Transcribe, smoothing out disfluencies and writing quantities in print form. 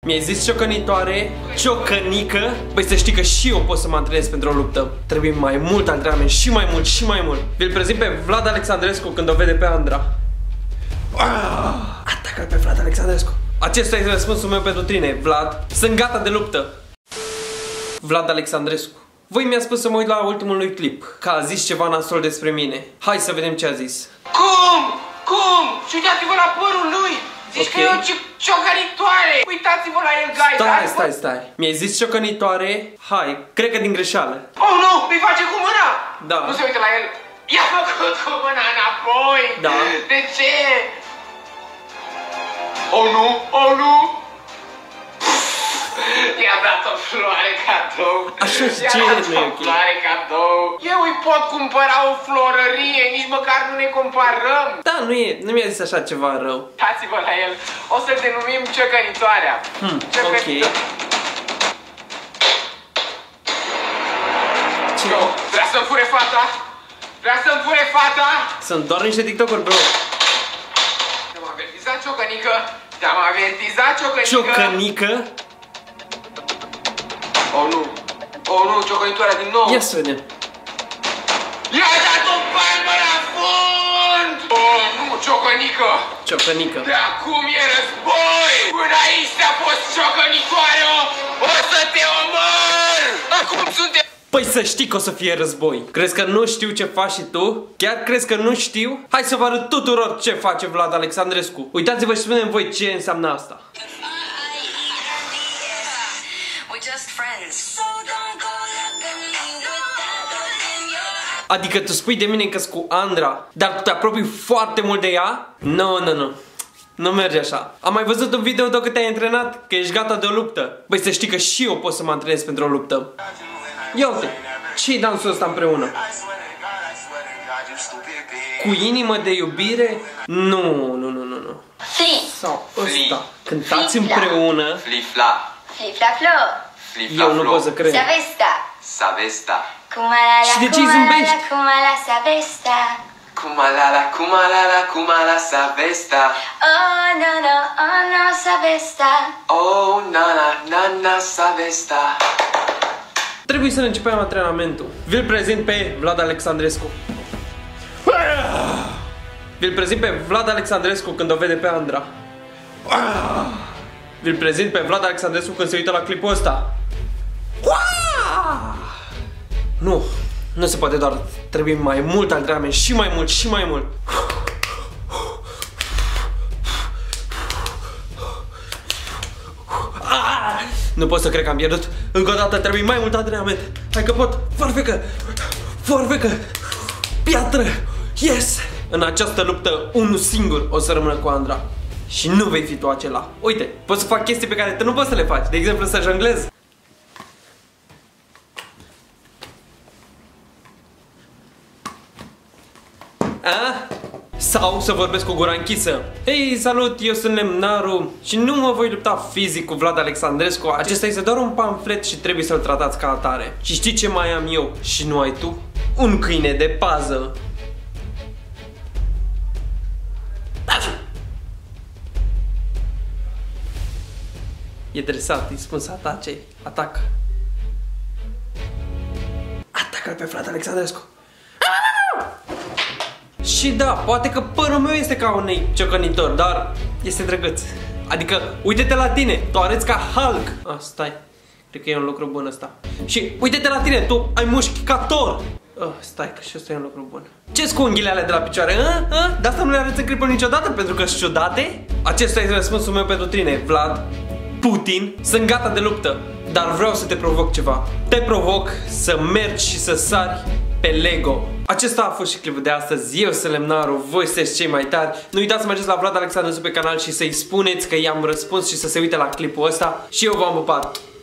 Mi-ai zis ciocănitoare, ciocănică. Băi, să știi că și eu pot să mă antrenez pentru o luptă. Trebuie mai mult antrenament, și mai mult, și mai mult. Vi-l prezint pe Vlad Alexandrescu când o vede pe Andra. Atacă-l pe Vlad Alexandrescu. Acesta este răspunsul meu pentru tine, Vlad. Sunt gata de luptă. Vlad Alexandrescu. Voi mi-a spus să mă uit la ultimul lui clip, că a zis ceva nasol despre mine. Hai să vedem ce a zis. Cum? Cum? Și uitați-vă la părul lui! Zici că e o ciocănitoare! Uitați-vă la el, guys! Stai. Mi-ai zis ciocănitoare? Hai, cred că din greșeală. Oh, nu! Îi face cu mâna! Da. Nu se uită la el. I-a făcut cu mâna înapoi! Da. De ce? Oh, nu! Oh, nu! I-a dat o floare cadou. Așa și ce I-a dat o floare cadou. Eu îi pot cumpăra o florărie, nici măcar nu ne comparăm. Da, nu mi-a zis așa ceva rău. Uitați-vă la el. O să-l denumim ciocănitoarea. Ok. Ce? Vrea să-mi fure fata? Vrea să-mi fure fata? Sunt doar niște TikTok-uri, bro. Te-am avertizat, ciocănică. Te-am avertizat, ciocănică. Ciocănică? Oh, nu. Oh, nu, ciocănitoarea din nou. Ia să vedem. I-a dat o palmă la fund! Oh, nu, ciocănică. Ciocănică. De acum e război! Până aici te-a fost ciocănitoare, o să te omor! Acum suntem... Păi să știi că o să fie război. Crezi că nu știu ce faci și tu? Chiar crezi că nu știu? Hai să vă arăt tuturor ce face Vlad Alexandrescu. Uitați-vă și spunem voi ce înseamnă asta. Adică tu spui de mine că-s cu Andra, dar tu te apropii foarte mult de ea? Nu. Nu merge așa. Am mai văzut un video tău că te-ai antrenat, că ești gata de o luptă. Băi, să știi că și eu pot să mă antrenez pentru o luptă. Ia uite, ce-i dansul ăsta împreună? Cu inimă de iubire? Nu. Sau ăsta. Cântați împreună. Flifla. Flifla-flo. Eu nu pot să cred. Savesta. Și de ce îi zâmbești? Kumalala, savesta. Oh, savesta. Oh, nana, savesta. Trebuie să ne începem antrenamentul. Vi-l prezint pe Vlad Alexandrescu. Vi-l prezint pe Vlad Alexandrescu când o vede pe Andra. Vi-l prezint pe Vlad Alexandrescu când se uită la clipul ăsta. Nu se poate, doar trebuie mai mult antrenament, și mai mult. Nu pot să cred că am pierdut. Încă o dată trebuie mai mult antrenament. Hai că pot. Foarfecă. Piatră. Yes. În această luptă, unul singur o să rămână cu Andra. Și nu vei fi tu acela. Uite, pot să fac chestii pe care tu nu poți să le faci. De exemplu, să jonglez. Sau să vorbesc cu gura închisă. Hei, salut, eu sunt Lemnaru și nu mă voi lupta fizic cu Vlad Alexandrescu. Acesta este doar un pamflet și trebuie să-l tratați ca atare. Și știi ce mai am eu și nu ai tu? Un câine de pază. E dresat, îi spun să atace. Atacă. Atacă-l pe Vlad Alexandrescu. Și da, poate că părul meu este ca unei ciocănitor, dar este drăguț. Adică, uite-te la tine, tu arăți ca Hulk. Stai, cred că e un lucru bun ăsta. Și uite-te la tine, tu ai mușchi ca Thor. Stai, că și ăsta e un lucru bun. Ce-s cu unghiile alea de la picioare? De asta nu le arăți în clipul niciodată, pentru că sunt ciudate? Acesta este răspunsul meu pentru tine, Vlad Putin. Sunt gata de luptă, dar vreau să te provoc ceva. Te provoc să mergi și să sari pe Lego. Acesta a fost și clipul de astăzi. Eu sunt Lemnaru, voi sunteți cei mai tari. Nu uitați să mergeți la Vlad Alexandrescu pe canal și să-i spuneți că i-am răspuns și să se uite la clipul ăsta. Și eu v-am pupat.